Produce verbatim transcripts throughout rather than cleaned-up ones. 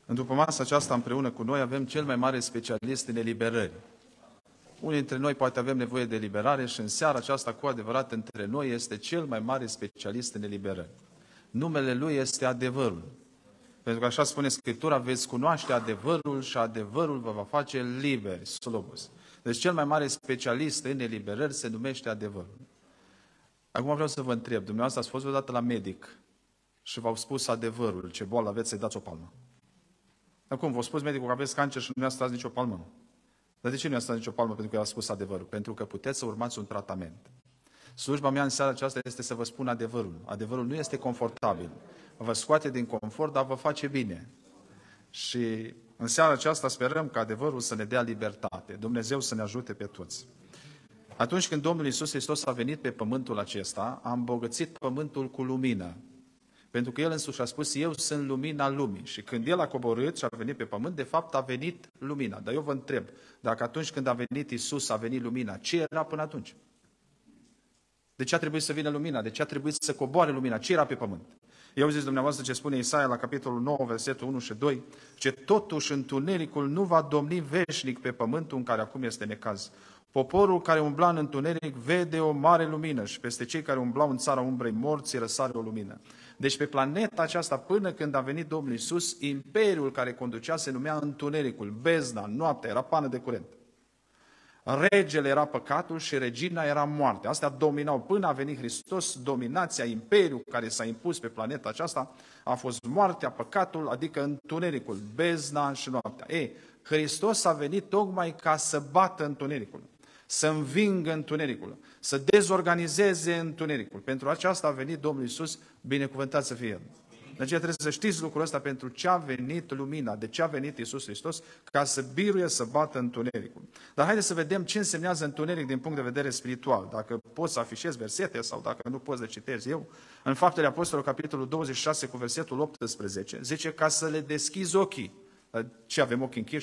În după masa aceasta, împreună cu noi, avem cel mai mare specialist în eliberări. Unii dintre noi poate avem nevoie de eliberare și în seara aceasta, cu adevărat, între noi este cel mai mare specialist în eliberări. Numele Lui este adevărul. Pentru că așa spune Scriptura, veți cunoaște adevărul și adevărul vă va face liberi. Slobos. Deci cel mai mare specialist în eliberări se numește adevărul. Acum vreau să vă întreb, dumneavoastră ați fost vreodată la medic și v-au spus adevărul, ce boală aveți, să-i dați o palmă. Acum, v-a spus medicul că aveți cancer și nu i-a stat nicio palmă. Dar de ce nu i-a stat nicio palmă? Pentru că i-a spus adevărul. Pentru că puteți să urmați un tratament. Slujba mea în seara aceasta este să vă spun adevărul. Adevărul nu este confortabil. Vă scoate din confort, dar vă face bine. Și în seara aceasta sperăm că adevărul să ne dea libertate. Dumnezeu să ne ajute pe toți. Atunci când Domnul Iisus Hristos a venit pe pământul acesta, a îmbogățit pământul cu lumină. Pentru că El însuși a spus, eu sunt lumina lumii. Și când El a coborât și a venit pe pământ, de fapt a venit lumina. Dar eu vă întreb, dacă atunci când a venit Iisus a venit lumina, ce era până atunci? De ce a trebuit să vină lumina? De ce a trebuit să coboare lumina? Ce era pe pământ? Eu zis dumneavoastră ce spune Isaia la capitolul nouă, versetul unu și doi, ce totuși întunericul nu va domni veșnic pe pământul în care acum este necaz. Poporul care umbla în întuneric vede o mare lumină și peste cei care umblau în țara umbrei morții răsare o lumină. Deci pe planeta aceasta, până când a venit Domnul Iisus, imperiul care conducea se numea întunericul, bezna, noaptea, era pană de curent. Regele era păcatul și regina era moartea. Astea dominau până a venit Hristos, dominația, imperiul care s-a impus pe planeta aceasta a fost moartea, păcatul, adică întunericul, bezna și noaptea. Ei, Hristos a venit tocmai ca să bată întunericul, să învingă întunericul, să dezorganizeze întunericul. Pentru aceasta a venit Domnul Iisus, binecuvântat să fie El. De aceea trebuie să știți lucrul ăsta, pentru ce a venit lumina, de ce a venit Iisus Hristos, ca să biruie, să bată întunericul. Dar haideți să vedem ce însemnează întuneric din punct de vedere spiritual. Dacă poți să afișezi versete sau dacă nu poți, le citezi eu. În Faptele Apostolilor, capitolul douăzeci și șase, cu versetul optsprezece, zice ca să le deschizi ochii. Ce avem ochii închiși?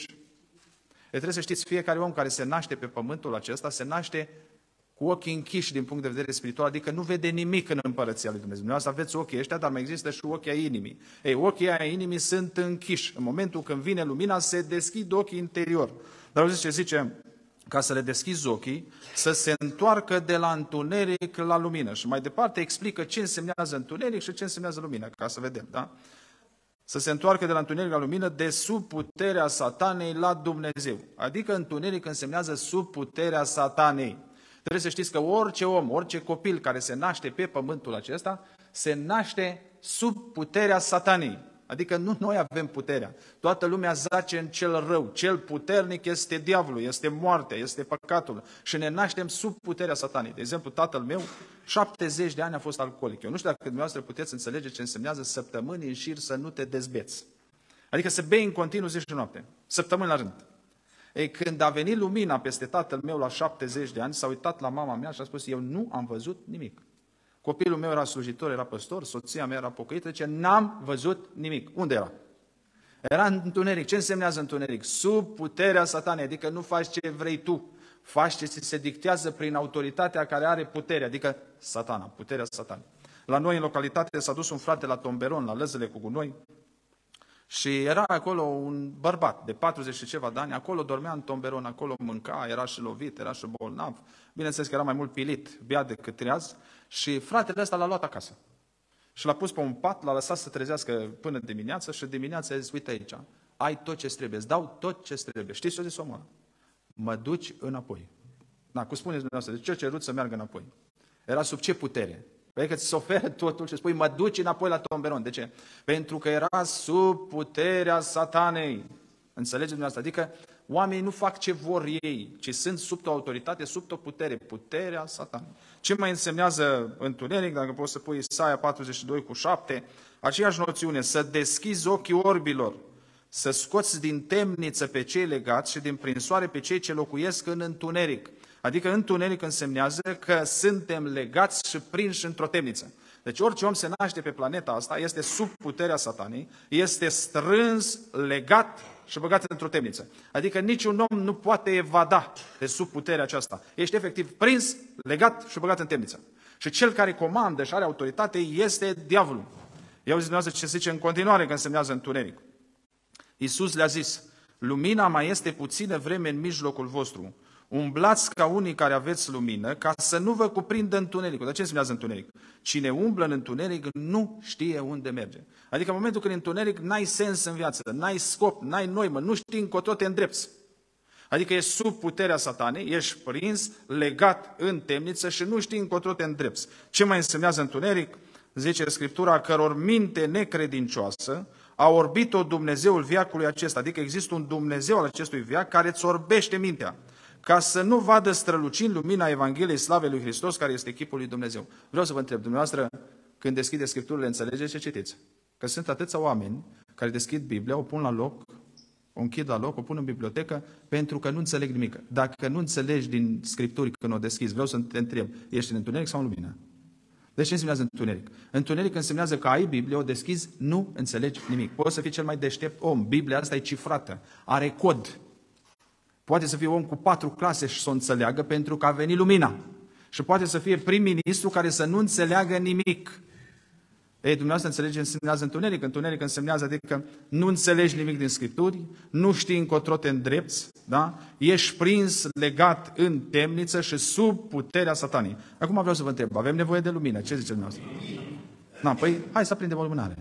E trebuie să știți, fiecare om care se naște pe pământul acesta se naște cu ochii închiși din punct de vedere spiritual, adică nu vede nimic în împărăția lui Dumnezeu. Dumneavoastră aveți ochii ăștia, dar mai există și ochii ai inimii. Ei, ochii ai inimii sunt închiși. În momentul când vine lumina, se deschid ochii interior. Dar auziți ce zice? Ca să le deschizi ochii, să se întoarcă de la întuneric la lumină. Și mai departe explică ce însemnează întuneric și ce însemnează lumină, ca să vedem, da? Să se întoarcă de la întuneric la lumină, de sub puterea satanei la Dumnezeu. Adică întuneric însemnează sub puterea satanei. Trebuie să știți că orice om, orice copil care se naște pe pământul acesta, se naște sub puterea satanei. Adică nu noi avem puterea. Toată lumea zace în cel rău. Cel puternic este diavolul, este moartea, este păcatul. Și ne naștem sub puterea satanei. De exemplu, tatăl meu, șaptezeci de ani a fost alcoolic. Eu nu știu dacă dumneavoastră puteți înțelege ce însemnează săptămâni în șir să nu te dezbeți. Adică să bei în continuu zi și noapte. Săptămâni la rând. Ei, când a venit lumina peste tatăl meu la șaptezeci de ani, s-a uitat la mama mea și a spus, eu nu am văzut nimic. Copilul meu era slujitor, era păstor, soția mea era pocăită, zice, n-am văzut nimic. Unde era? Era în întuneric. Ce însemnează întuneric? Sub puterea satanei, adică nu faci ce vrei tu, faci ce ți se dictează prin autoritatea care are putere, adică satana, puterea satanei. La noi în localitate s-a dus un frate la Tomberon, la Lăzele cu gunoi, și era acolo un bărbat de patruzeci și ceva de ani, acolo dormea în tomberon, acolo mânca, era și lovit, era și bolnav. Bineînțeles că era mai mult pilit, beat decât treaz. Și fratele ăsta l-a luat acasă. Și l-a pus pe un pat, l-a lăsat să trezească până dimineață și dimineața a zis, uite aici, ai tot ce trebuie, îți dau tot ce trebuie. Știți ce a zis omul? Mă duci înapoi. Da, cum spuneți dumneavoastră, de ce a cerut să meargă înapoi? Era sub ce putere? Pentru că ți se oferă totul și spui, mă duci înapoi la tomberon. De ce? Pentru că era sub puterea satanei. Înțelegeți dumneavoastră? Adică oamenii nu fac ce vor ei, ci sunt sub o autoritate, sub o putere. Puterea satanei. Ce mai însemnează întuneric, dacă poți să pui Isaia patruzeci și doi cu șapte, aceeași noțiune, să deschizi ochii orbilor, să scoți din temniță pe cei legați și din prinsoare pe cei ce locuiesc în întuneric. Adică întuneric însemnează că suntem legați și prinși într-o temniță. Deci orice om se naște pe planeta asta este sub puterea satanei, este strâns, legat și băgat într-o temniță. Adică niciun om nu poate evada de sub puterea aceasta. Ești efectiv prins, legat și băgat în temniță. Și cel care comandă și are autoritate este diavolul. Eu zic dumneavoastră ce zice în continuare că însemnează întuneric. Iisus le-a zis, lumina mai este puțină vreme în mijlocul vostru. Umblați ca unii care aveți lumină, ca să nu vă cuprindă întunericul. Dar ce înseamnă întuneric? Cine umblă în întuneric nu știe unde merge. Adică în momentul când în întuneric n-ai sens în viață, n-ai scop, n-ai noimă, nu știi încotro te îndrepți. Adică ești sub puterea satanei, ești prins, legat în temniță și nu știi încotro te îndrepți. Ce mai însemnează întuneric? Zice Scriptura, căror minte necredincioasă a orbit-o Dumnezeul veacului acesta. Adică există un Dumnezeu al acestui veac care îți orbește mintea, ca să nu vadă strălucind lumina Evangheliei Slavei lui Hristos, care este chipul lui Dumnezeu. Vreau să vă întreb, dumneavoastră, când deschideți Scripturile, înțelegeți ce citiți? Că sunt atâția oameni care deschid Biblia, o pun la loc, o închid la loc, o pun în bibliotecă, pentru că nu înțeleg nimic. Dacă nu înțelegi din Scripturi când o deschizi, vreau să te întreb, ești în întuneric sau în lumină? Deci ce însemnează întuneric? Întuneric însemnează că ai Biblie, o deschizi, nu înțelegi nimic. Poți să fii cel mai deștept om. Biblia asta e cifrată, are cod. Poate să fie om cu patru clase și să o înțeleagă pentru că a venit lumina. Și poate să fie prim-ministru care să nu înțeleagă nimic. Ei, dumneavoastră înțelege, însemnează întuneric. Întuneric însemnează adică nu înțelegi nimic din Scripturi, nu știi încotro te îndrepți, da? Ești prins, legat în temniță și sub puterea satanei. Acum vreau să vă întreb, avem nevoie de lumină. Ce ziceți dumneavoastră? Na, păi, hai să aprindem o lumânare.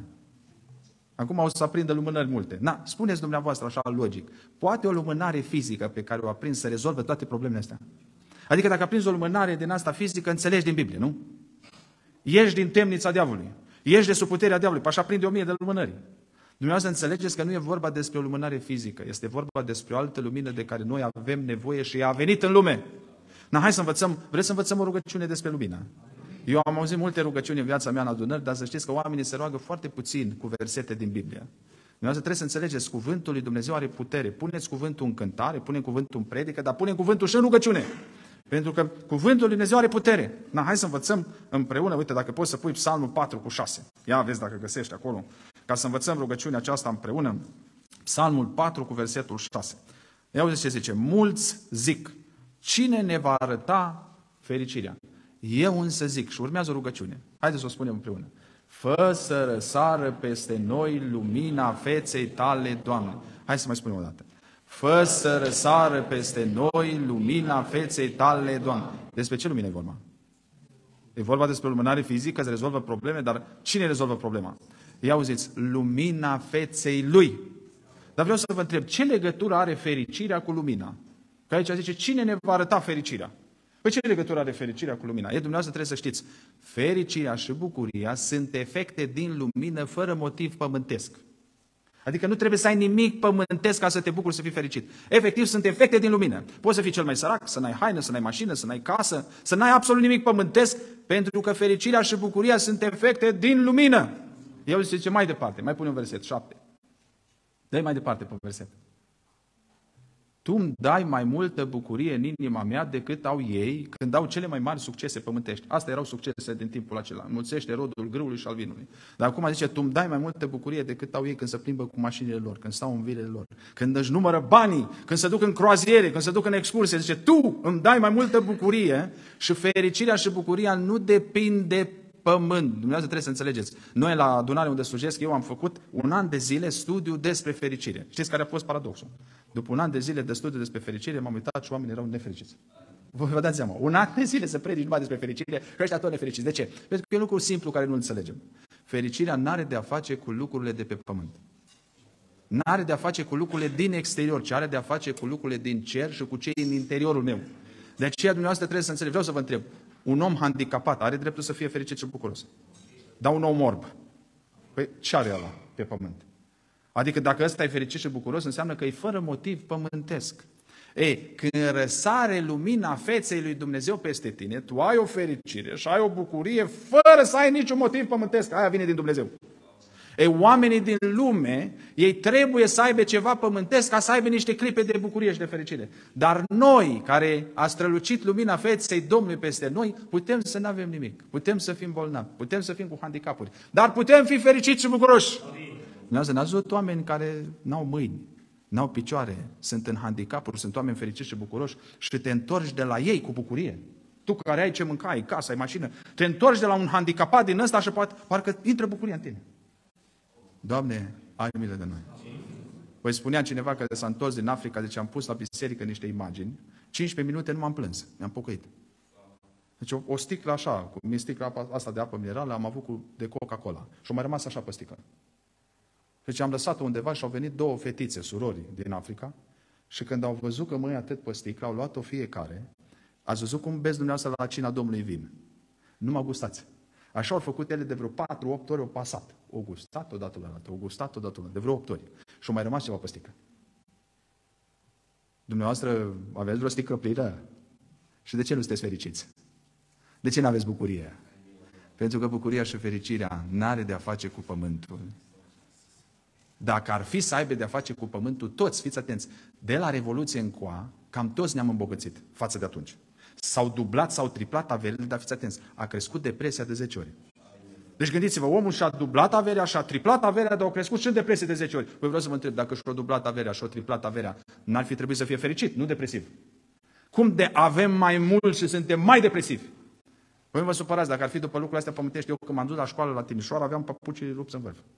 Acum o să aprindă lumânări multe. Na, spuneți dumneavoastră așa logic. Poate o lumânare fizică pe care o aprind să rezolvă toate problemele astea? Adică dacă aprinzi o lumânare din asta fizică, înțelegi din Biblie, nu? Ești din temnița diavolului. Ești de sub puterea diavolului. Păi așa aprinde o mie de lumânări. Dumneavoastră înțelegeți că nu e vorba despre o lumânare fizică. Este vorba despre o altă lumină de care noi avem nevoie și ea a venit în lume. Na, hai să învățăm. Vreți să învățăm o rugăciune despre lumină? Eu am auzit multe rugăciuni în viața mea în adunări, dar să știți că oamenii se roagă foarte puțin cu versete din Biblie. Dumneavoastră trebuie să înțelegeți, cuvântul lui Dumnezeu are putere. Puneți cuvântul în cântare, puneți cuvântul în predică, dar puneți cuvântul și în rugăciune. Pentru că cuvântul lui Dumnezeu are putere. Na, hai să învățăm împreună, uite, dacă poți să pui Psalmul patru cu șase. Ia vezi dacă găsești acolo. Ca să învățăm rugăciunea aceasta împreună. Psalmul patru cu versetul șase. Ia uite ce zice. Mulți zic, cine ne va arăta fericirea? Eu însă zic, și urmează o rugăciune. Haideți să o spunem împreună. Fă să răsară peste noi lumina feței tale, Doamne. Hai să mai spunem o dată. Fă să răsară peste noi lumina feței tale, Doamne. Despre ce lumină e vorba? E vorba despre o lumânare fizică, se rezolvă probleme, dar cine rezolvă problema? Ia auziți, lumina feței Lui. Dar vreau să vă întreb, ce legătură are fericirea cu lumina? Că aici zice, cine ne va arăta fericirea? Păi ce legătură are fericirea cu lumina? E, dumneavoastră trebuie să știți, fericirea și bucuria sunt efecte din lumină fără motiv pământesc. Adică nu trebuie să ai nimic pământesc ca să te bucuri să fii fericit. Efectiv, sunt efecte din lumină. Poți să fii cel mai sărac, să n-ai haină, să n-ai mașină, să n-ai casă, să n-ai absolut nimic pământesc, pentru că fericirea și bucuria sunt efecte din lumină. Eu zice mai departe, mai pune un verset, șapte. Dă-i mai departe pe verset. Tu îmi dai mai multă bucurie în inima mea decât au ei când au cele mai mari succese pământești. Astea erau succese din timpul acela. Înmulțește rodul grâului și al vinului. Dar acum zice, tu îmi dai mai multă bucurie decât au ei când se plimbă cu mașinile lor, când stau în vilele lor, când își numără banii, când se duc în croaziere, când se duc în excursie. Zice, tu îmi dai mai multă bucurie și fericirea și bucuria nu depind de pământ. Dumnezeu trebuie să înțelegeți. Noi la adunare unde slujesc, eu am făcut un an de zile studiu despre fericire. Știți care a fost paradoxul? După un an de zile de studiu despre fericire, m-am uitat și oamenii erau nefericiți. Vă, vă dați seama, un an de zile să predici numai despre fericire, că ăștia tot nefericiți. De ce? Pentru că e un lucru simplu care nu înțelegem. Fericirea n-are de a face cu lucrurile de pe pământ. N-are de a face cu lucrurile din exterior, ci are de a face cu lucrurile din cer și cu cei din interiorul meu. De aceea dumneavoastră trebuie să înțelegeți. Vreau să vă întreb, un om handicapat are dreptul să fie fericit și bucuros? Dar un om orb, păi ce are ăla pe pământ? Adică dacă ăsta e fericit și bucuros, înseamnă că e fără motiv pământesc. Ei, când răsare lumina feței lui Dumnezeu peste tine, tu ai o fericire și ai o bucurie fără să ai niciun motiv pământesc. Aia vine din Dumnezeu. Ei, oamenii din lume, ei trebuie să aibă ceva pământesc ca să aibă niște clipe de bucurie și de fericire. Dar noi, care a strălucit lumina feței Domnului peste noi, putem să nu avem nimic. Putem să fim bolnavi, putem să fim cu handicapuri, dar putem fi fericiți și bucuroși. Dumnezeu n-ați văzut oameni care n-au mâini, n-au picioare, sunt în handicapuri, sunt oameni fericiți și bucuroși și te întorci de la ei cu bucurie. Tu care ai ce mânca, ai casă, ai mașină, te întorci de la un handicapat din ăsta și poate, parcă intră bucuria în tine. Doamne, ai milă de noi. Păi spunea cineva că s-a întors din Africa, deci am pus la biserică niște imagini, cincisprezece minute nu m-am plâns, mi-am pocăit. Deci o, o sticlă așa, cu sticla asta de apă minerală, am avut cu, de Coca-Cola. Și-a mai rămas așa pe sticlă. Deci am lăsat-o undeva și au venit două fetițe, surori din Africa, și când au văzut că mă ia atât pe sticlă, au luat-o fiecare. Ați văzut cum beți dumneavoastră la cina Domnului vin? Nu mă gustați. Așa au făcut ele de vreo patru opt ori, au pasat. O gustat odată la dată, o gustat odată la dată, de vreo opt ori. Și au mai rămas ceva pe sticlă. Dumneavoastră aveți vreo sticlă plină? Și de ce nu sunteți fericiți? De ce nu aveți bucurie? Pentru că bucuria și fericirea n-are de a face cu pământul. Dacă ar fi să aibă de a face cu pământul, toți, fiți atenți, de la Revoluție încoa, cam toți ne-am îmbogățit față de atunci. S-au dublat, s-au triplat averile, dar fiți atenți, a crescut depresia de zece ori. Deci gândiți-vă, omul și-a dublat averea, și-a triplat averea, dar au crescut și în depresie de zece ori. Păi vreau să vă întreb, dacă și-a dublat averea, și-a triplat averea, n-ar fi trebuit să fie fericit, nu depresiv? Cum de avem mai mult și suntem mai depresivi? Păi nu vă supărați, dacă ar fi după lucrurile astea pământești, eu când m-am dus la școală la Timișoara, aveam papucii rupți în vârf.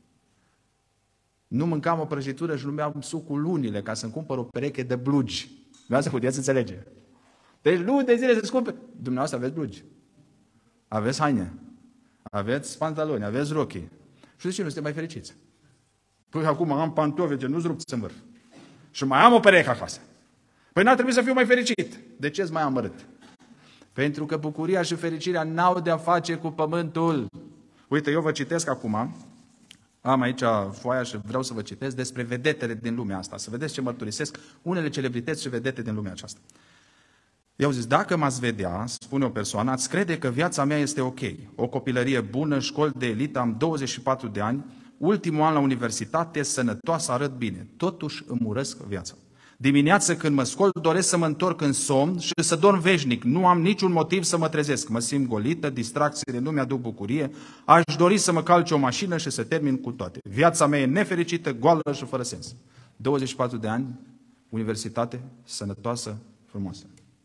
Nu mâncam o prăjitură și nu beam sucul lunile ca să-mi cumpăr o pereche de blugi. Vreau să puteți înțelege. Deci luni de zile să-ți cumperi. Dumneavoastră aveți blugi. Aveți haine. Aveți pantaloni, aveți rochii. Și de ce nu sunteți mai fericiți? Păi acum am pantofi, ce nu-ți rupți în vârf. Și mai am o pereche acasă. Păi n-ar trebui să fiu mai fericit. De ce-ți mai amărât? Pentru că bucuria și fericirea n-au de-a face cu pământul. Uite, eu vă citesc acum. Am aici foaia și vreau să vă citesc despre vedetele din lumea asta. Să vedeți ce mărturisesc unele celebrități și vedete din lumea aceasta. I-au zis, dacă m-ați vedea, spune o persoană, ați crede că viața mea este ok. O copilărie bună, școli de elită, am douăzeci și patru de ani, ultimul an la universitate, sănătoasă, arăt bine. Totuși îmi urăsc viața. Dimineața când mă scol, doresc să mă întorc în somn și să dorm veșnic. Nu am niciun motiv să mă trezesc. Mă simt golită, distracțiile nu mi-aduc bucurie. Aș dori să mă calce o mașină și să termin cu toate. Viața mea e nefericită, goală și fără sens. douăzeci și patru de ani, universitate, sănătoasă, frumoasă.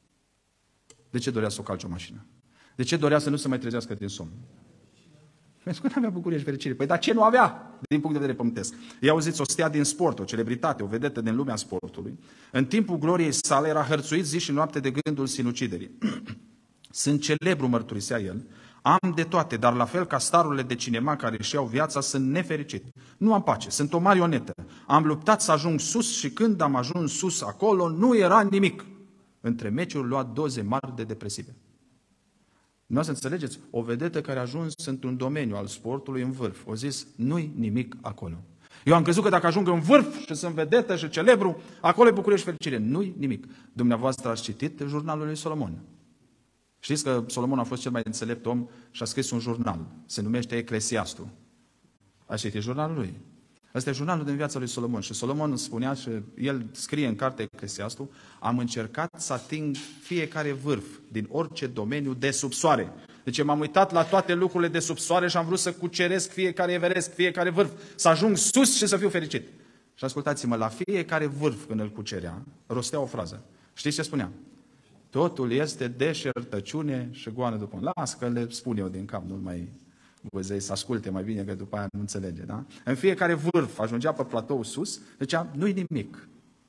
De ce dorea să o calce o mașină? De ce dorea să nu se mai trezească din somn? Pentru că nu avea bucurie și fericire. Păi dar ce nu avea din punct de vedere pământesc? I-auziți, o stea din sport, o celebritate, o vedetă din lumea sportului. În timpul gloriei sale era hărțuit zi și noapte de gândul sinuciderii. Sunt celebru, mărturisea el. Am de toate, dar la fel ca starurile de cinema care își iau viața, sunt nefericit. Nu am pace, sunt o marionetă. Am luptat să ajung sus și când am ajuns sus acolo, nu era nimic. Între meciuri lua doze mari de depresive. Nu să înțelegeți, o vedetă care a ajuns într-un domeniu al sportului în vârf, o zis, nu-i nimic acolo. Eu am crezut că dacă ajung în vârf și sunt vedetă și celebru, acolo e bucurie și fericire. Nu-i nimic. Dumneavoastră ați citit jurnalul lui Solomon. Știți că Solomon a fost cel mai înțelept om și a scris un jurnal. Se numește Eclesiastul. Ați citit jurnalul lui? Ăsta e jurnalul din viața lui Solomon. Și Solomon spunea și el scrie în carte Eclesiastul, am încercat să ating fiecare vârf din orice domeniu de sub soare. Deci m-am uitat la toate lucrurile de sub soare și am vrut să cuceresc fiecare everest, fiecare vârf, să ajung sus și să fiu fericit. Și ascultați-mă, la fiecare vârf când îl cucerea, rostea o frază. Știți ce spunea? Totul este deșertăciune și goană după. Las că le spun eu din cap, nu mai văzei să asculte mai bine, că după aia nu înțelege. Da? În fiecare vârf ajungea pe platou sus, zicea, nu-i nimic.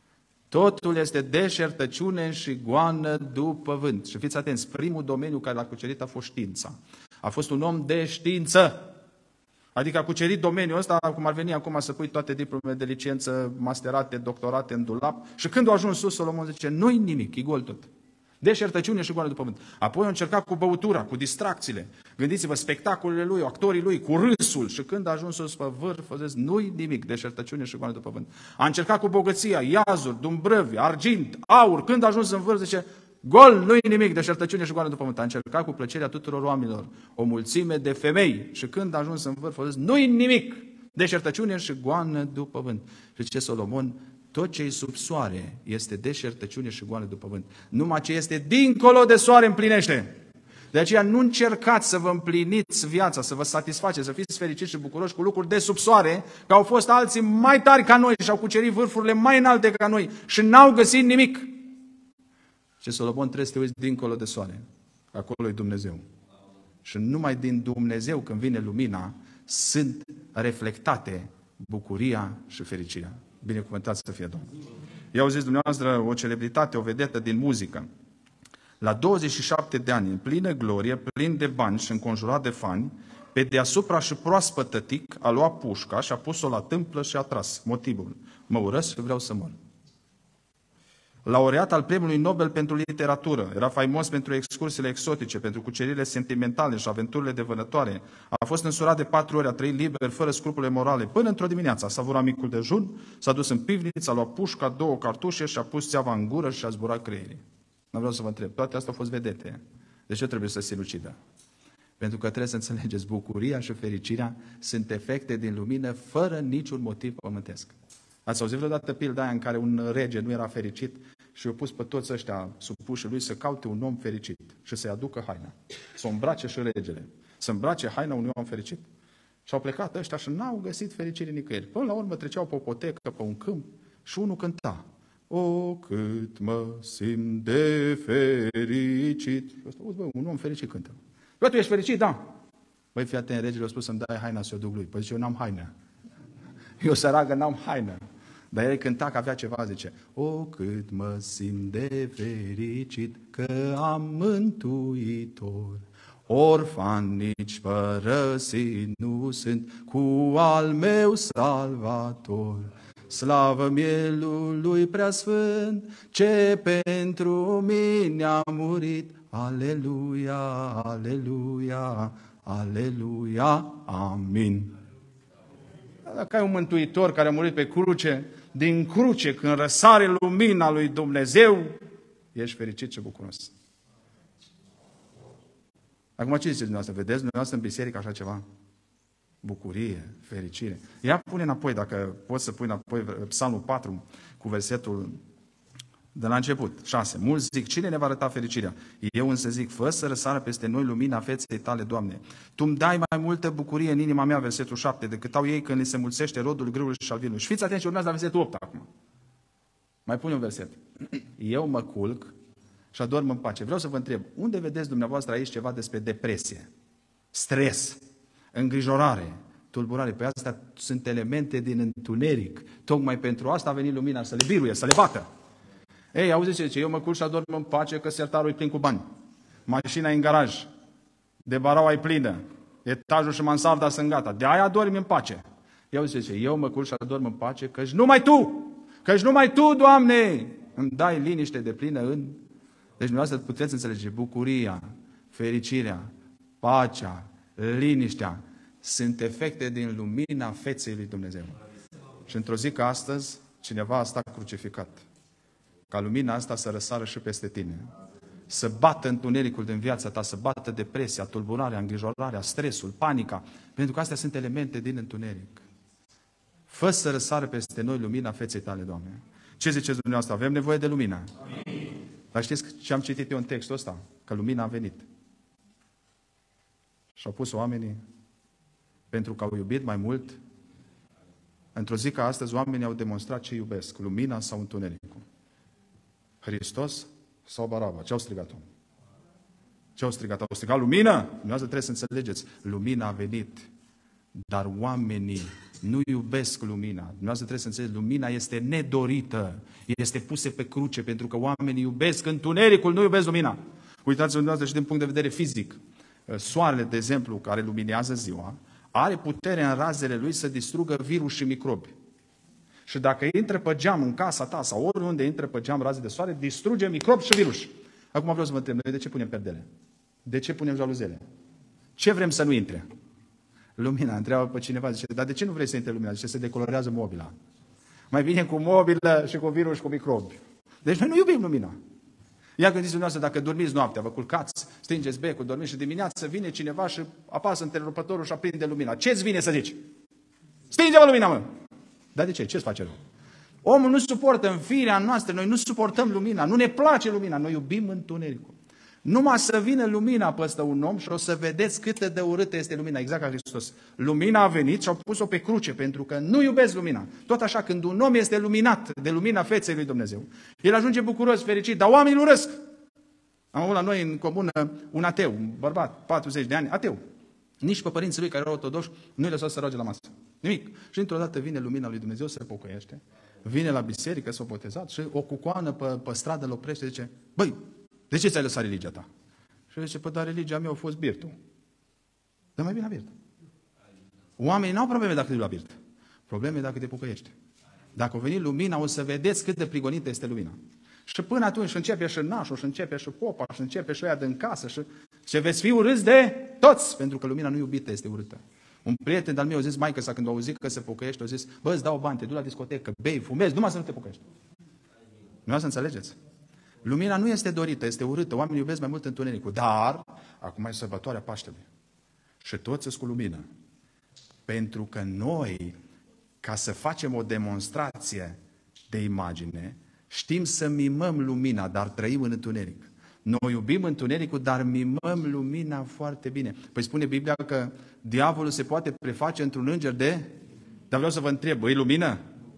Totul este deșertăciune și goană după vânt. Și fiți atenți, primul domeniu care l-a cucerit a fost știința. A fost un om de știință. Adică a cucerit domeniul ăsta, cum ar veni acum să pui toate diplomele de licență, masterate, doctorate în dulap. Și când a ajuns sus, Solomon zice, nu-i nimic, e gol tot. Deșertăciune și goană după vânt. Apoi a încercat cu băutura, cu distracțiile. Gândiți-vă, spectacolele lui, actorii lui, cu râsul. Și când a ajuns sus pe vârf, a zis, nu-i nimic, deșertăciune și goană după vânt. A încercat cu bogăția, iazuri, dumbrăvi, argint, aur. Când a ajuns în vârf, zice, gol, nu-i nimic, deșertăciune și goană după vânt. A încercat cu plăcerea tuturor oamenilor, o mulțime de femei. Și când a ajuns în vârf, a zis, nu-i nimic, deșertăciune și goană după vânt. Și ce Solomon? Tot ce e sub soare este deșertăciune și goană după vânt. Numai ce este dincolo de soare împlinește. De aceea nu încercați să vă împliniți viața, să vă satisfaceți, să fiți fericiți și bucuroși cu lucruri de sub soare, că au fost alții mai tari ca noi și au cucerit vârfurile mai înalte ca noi și n-au găsit nimic. Și Solomon trebuie să te uiți dincolo de soare. Acolo e Dumnezeu. Și numai din Dumnezeu, când vine lumina, sunt reflectate bucuria și fericirea. Binecuvântat să fie Domnul. I-au zis dumneavoastră o celebritate, o vedetă din muzică. La douăzeci și șapte de ani, în plină glorie, plin de bani și înconjurat de fani, pe deasupra și proaspăt tătic a luat pușca și a pus-o la tâmplă și a tras. Motivul: mă urăsc și vreau să mor. Laureat al Premiului Nobel pentru literatură, era faimos pentru excursiile exotice, pentru cuceririle sentimentale și aventurile de vânătoare. A fost însurat de patru ori, a trăit liber, fără scrupule morale, până într-o dimineață. A savurat micul dejun, s-a dus în pivniță, a luat pușca, două cartușe și a pus țeava în gură și a zburat creierii. Nu vreau să vă întreb, toate astea au fost vedete. De ce trebuie să se sinucidă? Pentru că trebuie să înțelegeți, bucuria și fericirea sunt efecte din lumină fără niciun motiv pământesc. Ați auzit vreodată pilda aia în care un rege nu era fericit și i-a pus pe toți ăștia supuși lui să caute un om fericit și să-i aducă haina, să o îmbrace și regele, să îmbrace haina unui om fericit. Și au plecat ăștia și n-au găsit fericire nicăieri. Până la urmă treceau pe o potecă, pe un câmp și unul cânta: o, cât mă simt de fericit. Auzi, bă, un om fericit cântă. Bă, tu ești fericit? Da. Băi, fii atent, regele a spus să-mi dai haina să o duc lui. Păi zice, eu n-am haină. Eu săragă n-am haină. Dar el cânta că avea ceva, zice: o, cât mă simt de fericit că am mântuitor. Orfan nici părăsit nu sunt, cu al meu salvator. Slavă mielului preasfânt, ce pentru mine a murit. Aleluia, aleluia, aleluia, amin. Dacă ai un mântuitor care a murit pe cruce, din cruce, când răsare lumina lui Dumnezeu, ești fericit și bucuros. Acum ce ziceți dumneavoastră? Vedeți dumneavoastră în biserică așa ceva? Bucurie, fericire. Ia pune înapoi, dacă poți să pui înapoi Psalmul patru cu versetul de la început, șase. Mulți zic, cine ne va arăta fericirea? Eu însă zic, fă să răsară peste noi lumina feței tale, Doamne. Tu îmi dai mai multă bucurie în inima mea, versetul șapte, decât au ei când li se mulțește rodul grâului și al vinului. Și fiți atenți și urmează la versetul opt acum. Mai pune un verset. Eu mă culc și adorm în pace. Vreau să vă întreb, unde vedeți dumneavoastră aici ceva despre depresie, stres, îngrijorare, tulburare? Păi astea sunt elemente din întuneric. Tocmai pentru asta a venit lumina, să le biruie, să le bată. Ei, auziți ce zice? Eu mă culc și adorm în pace că sertarul e plin cu bani. Mașina e în garaj. De baraua e plină. Etajul și mansarda sunt gata. De aia adormi în pace. Ia auziți ce zice? Eu mă culc și adorm în pace căci numai Tu, căci numai Tu, Doamne, îmi dai liniște de plină în... Deci dumneavoastră puteți înțelege, bucuria, fericirea, pacea, liniștea sunt efecte din lumina feței lui Dumnezeu. Și într-o zi ca astăzi, cineva a stat crucificat. Ca lumina asta să răsară și peste tine. Să bată întunericul din viața ta, să bată depresia, tulburarea, îngrijorarea, stresul, panica. Pentru că astea sunt elemente din întuneric. Fă să răsară peste noi lumina feței tale, Doamne. Ce ziceți dumneavoastră? Avem nevoie de lumină. Amin. Dar știți ce am citit eu în textul ăsta? Că lumina a venit. Și au pus oamenii, pentru că au iubit mai mult. Într-o zi ca astăzi, oamenii au demonstrat ce iubesc, lumina sau întunericul. Hristos sau Baraba? Ce au strigat-o? Ce au strigat? Au strigat lumină? Dumneavoastră trebuie să înțelegeți. Lumina a venit, dar oamenii nu iubesc lumina. Dumneavoastră trebuie să înțelegeți. Lumina este nedorită. Este pusă pe cruce pentru că oamenii iubesc întunericul, nu iubesc lumina. Uitați-vă dumneavoastră și din punct de vedere fizic. Soarele, de exemplu, care luminează ziua, are putere în razele lui să distrugă virus și microbi. Și dacă intră pe geam în casa ta sau oriunde intră pe geam raze de soare, distruge microbi și virus. Acum vreau să vă întreb, noi de ce punem perdele? De ce punem jaluzele? Ce vrem să nu intre? Lumina. Întreabă pe cineva, zice, dar de ce nu vrei să intre lumina? Zice, se decolorează mobila. Mai bine cu mobilă și cu virus și cu microbi. Deci noi nu iubim lumina. Ia gândiți dumneavoastră, dacă dormiți noaptea, vă culcați, stingeți becul, dormiți și dimineața vine cineva și apasă întrerupătorul și aprinde lumina. Ce-ți vine să zici? Stinge-vă lumina, mă! Dar de ce? Ce-ți face rău? Omul nu suportă în firea noastră, noi nu suportăm lumina, nu ne place lumina, noi iubim întunericul. Numai să vină lumina peste un om și o să vedeți cât de urâtă este lumina, exact ca Hristos. Lumina a venit și au pus-o pe cruce, pentru că nu iubesc lumina. Tot așa, când un om este luminat de lumina feței lui Dumnezeu, el ajunge bucuros, fericit, dar oamenii îl urăsc. Am avut la noi în comună un ateu, un bărbat, patruzeci de ani, ateu. Nici pe părinții lui care erau ortodoși nu-i lăsau să roage la masă. Nimic. Și într-o dată vine lumina lui Dumnezeu, se pocăiește, vine la biserică, s-a botezat și o cucoană pe, pe stradă îl oprește și zice, băi, de ce ți-ai lăsat religia ta? Și zice, păi, dar religia mea a fost birtul. Dă mai bine la birt. Oamenii n-au probleme dacă te duci la birt. Probleme dacă te pocăiești. Dacă a venit lumina, o să vedeți cât de prigonită este lumina. Și până atunci începe și nașul, și începe și popa, și începe și ăia din casă, și, și veți fi urâți de toți, pentru că lumina nu iubită este urâtă. Un prieten de-al meu a zis, maică sa, când a auzit că se pocăiește, a zis, bă, îți dau bani, te duci la discotecă, bei, fumezi, numai să nu te pocăiești. Nu să înțelegeți. Lumina nu este dorită, este urâtă. Oamenii iubesc mai mult întunericul. Dar, acum e sărbătoarea Paștelui. Și toți sunt cu lumină. Pentru că noi, ca să facem o demonstrație de imagine, știm să mimăm lumina, dar trăim în întuneric. Noi iubim întunericul, dar mimăm lumina foarte bine. Păi spune Biblia că diavolul se poate preface într-un înger de... Dar vreau să vă întreb, e lumină?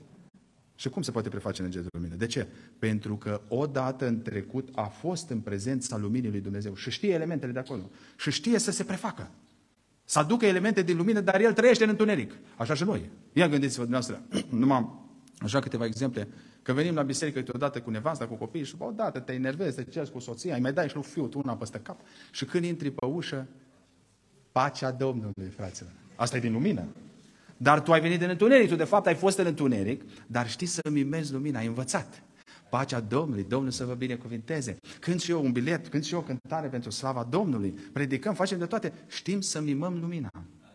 Și cum se poate preface în înger de lumină? De ce? Pentru că odată în trecut a fost în prezența luminii lui Dumnezeu și știe elementele de acolo. Și știe să se prefacă. Să aducă elemente din lumină, dar el trăiește în întuneric. Așa și noi. Ia gândiți-vă dumneavoastră, numai așa câteva exemple, că venim la biserică câteodată cu nevasta, cu copiii și odată te enervezi, te ceri cu soția, îi mai dai și lui fiul tu una peste cap și când intri pe ușă, pacea Domnului, fraților. Asta e din lumină. Dar tu ai venit în întuneric, tu de fapt ai fost în întuneric, dar știi să mimezi lumina, ai învățat. Pacea Domnului, Domnul să vă binecuvinteze. Când și eu un bilet, când și eu o cântare pentru slava Domnului, predicăm, facem de toate, știm să mimăm lumina.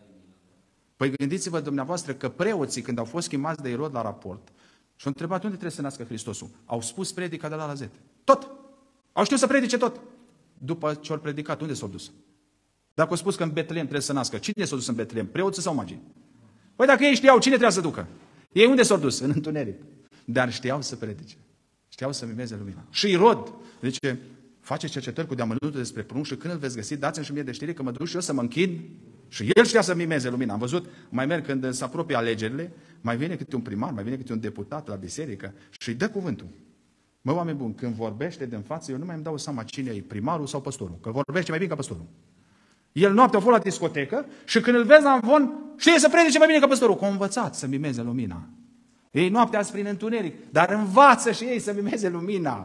Păi gândiți-vă dumneavoastră că preoții, când au fost chemați de Irod la raport, și-au întrebat unde trebuie să nască Hristosul, au spus predica de la la Z. Tot! Au știut să predice tot! După ce au predicat, unde s-au dus? Dacă au spus că în Betlehem trebuie să nască, cine s-a dus în Betlehem? Preoții sau magii? Păi dacă ei știau, cine trebuia să ducă? Ei unde s-au dus? În întuneric. Dar știau să predice. Știau să mimeze lumina. Și Irod, zice, face cercetări cu deamănuntul despre prunc și când îl veți găsi, dați-mi și mie de știre că mă duc și eu să mă închin. Și el știa să mimeze lumina. Am văzut, mai merg când se apropie alegerile, mai vine câte un primar, mai vine câte un deputat la biserică și îi dă cuvântul. Mă, oameni buni, când vorbește de în față, eu nu mai îmi dau seama cine e, primarul sau păstorul. Că vorbește mai bine ca păstorul. El noaptea a fost la discotecă și când îl vezi la învon, știe să predice mai bine ca păstorul. Că a învățat să mimeze lumina. Ei noaptea azi prin întuneric, dar învață și ei să mimeze lumina.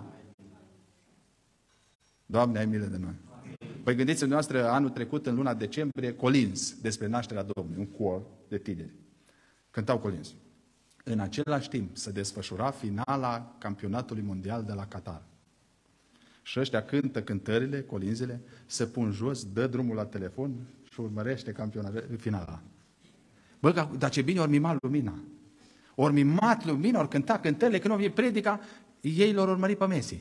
Doamne, ai milă de noi. Păi gândiți-vă noastră, anul trecut, în luna decembrie, colins despre nașterea Domnului, un cor de tineri. Cântau colins. În același timp se desfășura finala campionatului mondial de la Qatar. Și ăștia cântă cântările, colinzele, se pun jos, dă drumul la telefon și urmărește campionatul, finala. Bă, dar ce bine ori mima lumina. Ori mimat lumina, ori cânta cântările, când o vie predica, ei l-au urmărit pe Messi.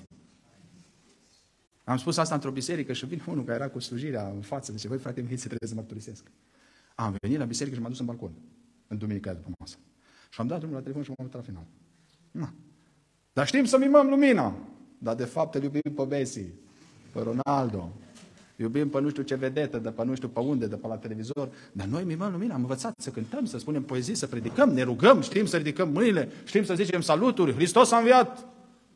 Am spus asta într-o biserică și vine unul care era cu slujirea în față, zice, băi frate, mie trebuie să mărturisesc. Am venit la biserică și m-am dus în balcon, în duminica după masă. Și am dat drumul la telefon și m-am uitat la final. Na. Dar știm să mimăm lumina. Dar de fapt îl iubim pe Messi, pe Ronaldo, iubim pe nu știu ce vedetă, de pe nu știu pe unde, de pe la televizor. Dar noi mimăm lumina, am învățat să cântăm, să spunem poezii, să predicăm, ne rugăm, știm să ridicăm mâinile, știm să zicem saluturi, Hristos a înviat.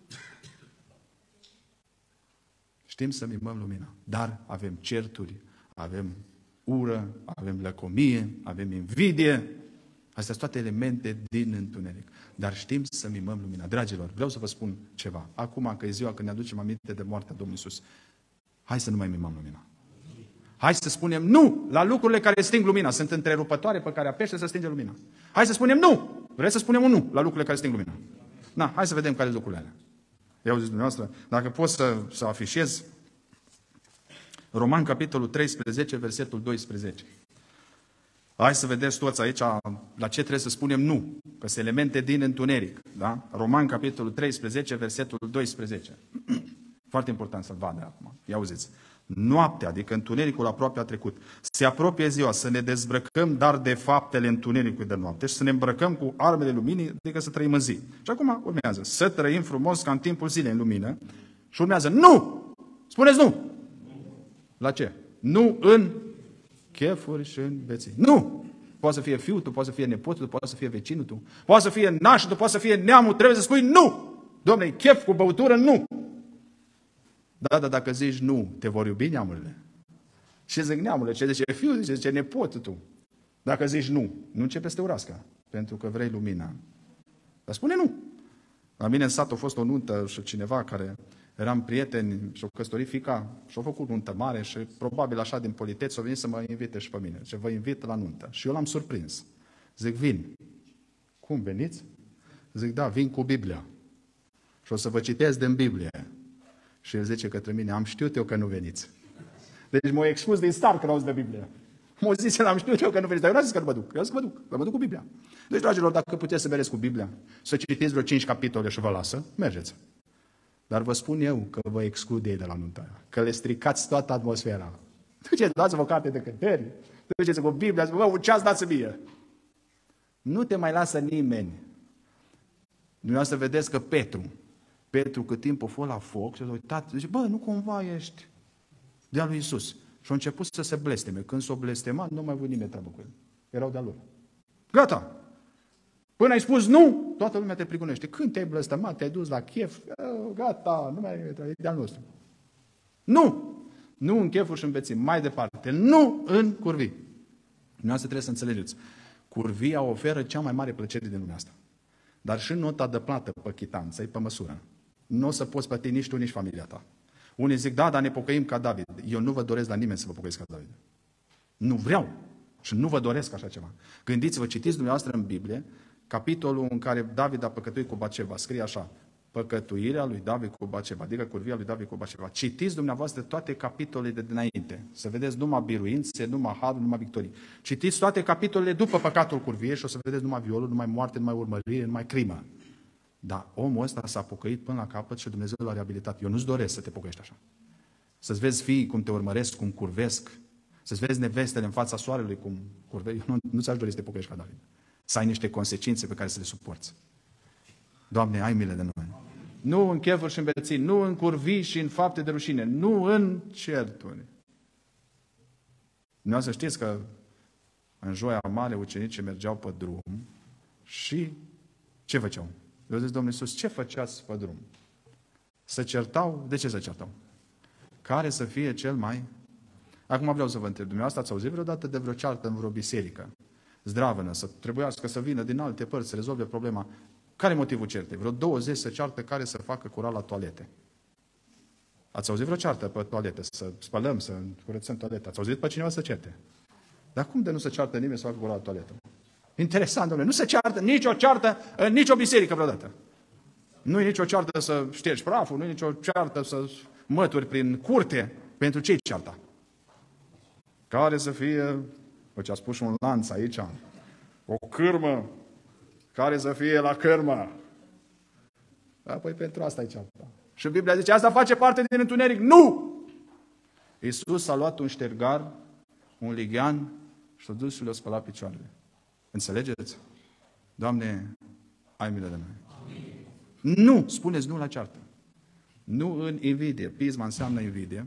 Știm să mimăm lumina, dar avem certuri, avem ură, avem lăcomie, avem invidie. Astea sunt toate elemente din întuneric. Dar știm să mimăm lumina. Dragilor, vreau să vă spun ceva. Acum că e ziua când ne aducem aminte de moartea Domnului Iisus, hai să nu mai mimăm lumina. Hai să spunem nu la lucrurile care sting lumina. Sunt întrerupătoare pe care apește să stinge lumina. Hai să spunem nu. Vreți să spunem un nu la lucrurile care sting lumina? Na, hai să vedem care sunt lucrurile alea. I-au zis dumneavoastră, dacă pot să, să afișez Roman, capitolul treisprezece, versetul doisprezece. Hai să vedeți toți aici la ce trebuie să spunem nu, că sunt elemente din întuneric. Da? Roman, capitolul treisprezece, versetul doisprezece. Foarte important să-l vadă acum. Ia auziți. Noaptea, adică întunericul aproape a trecut. Se apropie ziua să ne dezbrăcăm, dar de faptele întunericului de noapte și să ne îmbrăcăm cu armele luminii, adică să trăim în zi. Și acum urmează. Să trăim frumos ca în timpul zilei în lumină. Și urmează. Nu! Spuneți nu! La ce? Nu în chefuri și în beții. Nu! Poate să fie fiul tu, poate să fie nepotul tu, poate să fie vecinul tu, poate să fie nașul tu, poate să fie neamul, trebuie să spui nu! Dom'le, chef cu băutură, nu! Da, dar dacă zici nu, te vor iubi neamurile. Ce zic neamurile? Ce zice fiul, zice, zice nepotul tu. Dacă zici nu, nu începe să te urască, pentru că vrei lumina. Dar spune nu. La mine în sat a fost o nuntă și cineva care eram prieteni și-o căsătorit fiica și-a făcut nuntă mare și probabil așa din politețe s-a venit să mă invite și pe mine. Și vă invit la nuntă. Și eu l-am surprins. Zic, vin. Cum veniți? Zic, da, vin cu Biblia. Și o să vă citesc din Biblie. Și el zice către mine, am știut eu că nu veniți. Deci m-a exclus din start când auzi de Biblie. M-a zis, am știut eu că nu veniți, dar eu n-am zis că nu mă duc. Eu zic că mă duc, că mă duc cu Biblia. Deci, dragilor, dacă puteți să mergeți cu Biblia, să citiți vreo cinci capitole și vă lasă, mergeți. Dar vă spun eu că vă exclud ei de la nuntă aia, că le stricați toată atmosfera. Duceți, dați-vă carte de cântări, duceți cu Biblia, ziceți, bă, ce ați dați mie? Nu te mai lasă nimeni. Dumneavoastră vedeți că Petru, Petru cât timp a fost la foc și a uitat, zice, bă, nu cumva ești de-a lui Iisus. Și a început să se blesteme. Când s-o blestemat, nu mai avut nimeni treabă cu el. Erau de-a lor. Gata! Până ai spus nu, toată lumea te prigonește. Când te-ai blestemat, te-ai dus la chef, gata, nu mai e de-al nostru. Nu! Nu în chefuri și în beții, mai departe. Nu în curvii. Dumneavoastră trebuie să înțelegeți. Curvia oferă cea mai mare plăcere din lumea asta. Dar și nota de plată pe chitanță e pe măsură. Nu o să poți plăti nici tu, nici familia ta. Unii zic, da, dar ne pocăim ca David. Eu nu vă doresc la nimeni să vă pocăiți ca David. Nu vreau. Și nu vă doresc așa ceva. Gândiți-vă, citiți dumneavoastră în Biblie, capitolul în care David a păcătuit cu Baceva. Scrie așa, păcătuirea lui David cu Baceva, adică curvia lui David cu Baceva. Citiți dumneavoastră toate capitolele de dinainte. Să vedeți numai biruințe, numai haruri, numai victorii. Citiți toate capitolele după păcatul curviei și o să vedeți numai violul, numai moarte, numai urmărire, numai crimă. Dar omul ăsta s-a pocăit până la capăt și Dumnezeu l-a reabilitat. Eu nu-ți doresc să te pocăiești așa. Să-ți vezi fiii cum te urmăresc, cum curvesc. Să-ți vezi nevestele în fața soarelui cum curvesc. Eu nu, nu ți-aș dori să te pocăiești ca David. Să ai niște consecințe pe care să le suporți. Doamne, ai milă de noi. Nu în chefuri și în beții, nu în curvii și în fapte de rușine, nu în certuri. Nu să știți că în Joia Mare ucenicii mergeau pe drum și ce făceau? Eu zic, Domnul Iisus, ce făceați pe drum? Se certau? De ce se certau? Care să fie cel mai... Acum vreau să vă întreb, dumneavoastră ați auzit vreodată de vreo ceartă în vreo biserică? Zdravănă, să trebuiască să vină din alte părți, să rezolve problema. Care e motivul certei? Vreo douăzeci să ceartă care să facă curat la toalete. Ați auzit vreo ceartă pe toalete? Să spălăm, să curățăm toaleta. Ați auzit pe cineva să certe? Dar cum de nu se ceartă nimeni să facă curat la toaletă? Interesant, domnule. Nu se ceartă nicio ceartă în nicio biserică vreodată. Nu e nicio ceartă să ștergi praful, nu e nicio ceartă să mături prin curte. Pentru ce-i cearta? Care să fie, ce a spus și un lanț aici, o cârmă, care să fie la cârmă. Apoi pentru asta e cearta. Și Biblia zice, asta face parte din întuneric. Nu! Iisus a luat un ștergar, un lighean și a dus și le-a spălat picioarele. Înțelegeți? Doamne, ai milă de noi. Amin. Nu! Spuneți nu la ceartă. Nu în invidie. Pisma înseamnă invidie.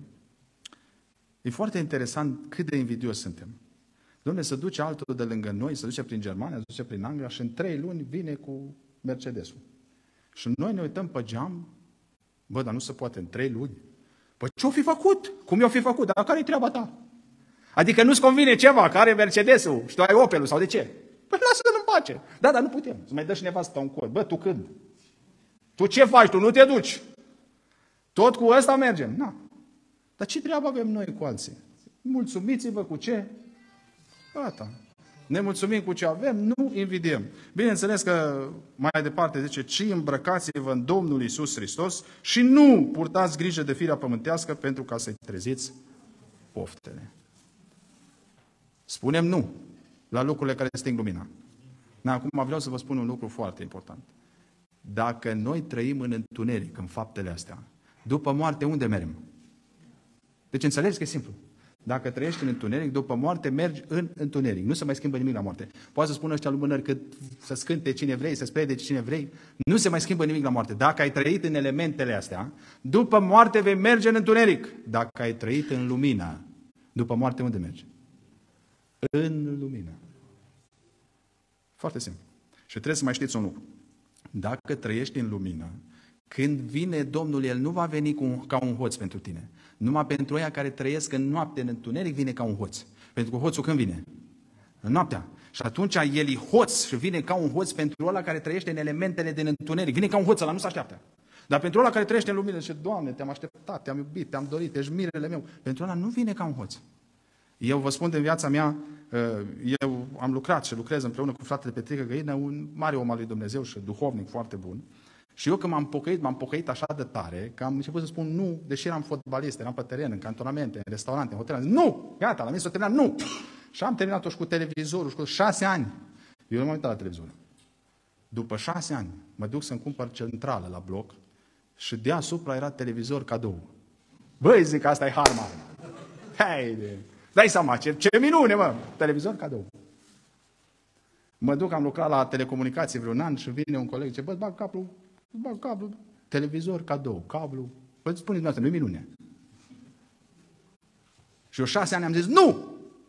E foarte interesant cât de invidios suntem. Dom'le, se duce altul de lângă noi, se duce prin Germania, se duce prin Anglia și în trei luni vine cu Mercedesul. Și noi ne uităm pe geam, bă, dar nu se poate în trei luni. Păi ce-o fi făcut? Cum i-o fi făcut? Dar care-i treaba ta? Adică nu-ți convine ceva, care e Mercedesul și tu ai Opelul sau de ce? Păi lasă-l în pace. Da, dar nu putem. Să mai dă și nevasta un cod. Bă, tu când? Tu ce faci? Tu nu te duci. Tot cu ăsta mergem. Na. Dar ce treabă avem noi cu alții? Mulțumiți-vă cu ce? Gata. Ne mulțumim cu ce avem, nu invidiem. Bineînțeles că mai departe zice, ci îmbrăcați-vă în Domnul Iisus Hristos și nu purtați grijă de firea pământească pentru ca să-i treziți poftele. Spunem nu la lucrurile care sting lumina. Acum vreau să vă spun un lucru foarte important. Dacă noi trăim în întuneric, în faptele astea, după moarte, unde mergem? Deci înțelegeți că e simplu. Dacă trăiești în întuneric, după moarte mergi în întuneric. Nu se mai schimbă nimic la moarte. Poate să spună ăștia lumânări că să scânte cine vrei, să spere de cine vrei. Nu se mai schimbă nimic la moarte. Dacă ai trăit în elementele astea, după moarte vei merge în întuneric. Dacă ai trăit în lumină, după moarte unde mergi? În lumină. Foarte simplu. Și trebuie să mai știți un lucru. Dacă trăiești în lumină, când vine Domnul, El nu va veni cu, ca un hoț pentru tine. Numai pentru aia care trăiesc în noapte, în întuneric, vine ca un hoț. Pentru că hoțul când vine? Noaptea. Și atunci el e hoț și vine ca un hoț pentru ăla care trăiește în elementele din întuneric. Vine ca un hoț, ăla nu se așteaptă. Dar pentru ăla care trăiește în lumină, zice, Doamne, te-am așteptat, te-am iubit, te-am dorit, ești mirele meu. Pentru ăla nu vine ca un hoț. Eu vă spun din viața mea, eu am lucrat și lucrez împreună cu fratele Petrică Găină, un mare om al lui Dumnezeu și duhovnic foarte bun. Și eu când m-am pocăit, m-am pocăit așa de tare, că am început să spun nu, deși eram fotbalist, eram pe teren, în cantonamente, în restaurante, în hotel. Nu! Gata, la mine s-a terminat, nu! Și am terminat-o și cu televizorul, și cu șase ani. Eu nu m-am uitat la televizor. După șase ani, mă duc să-mi cumpăr centrală la bloc și deasupra era televizor cadou. Băi, zic, asta e har mare. Hai de... Dai seama, ce, ce minune, mă! Televizor cadou. Mă duc, am lucrat la telecomunicații vreun an și vine un coleg, zice, bă, bag cablu, bag cablu, televizor cadou, cablu. Bă, spuneți dumneavoastră, nu-i minune. Și eu șase ani am zis, nu!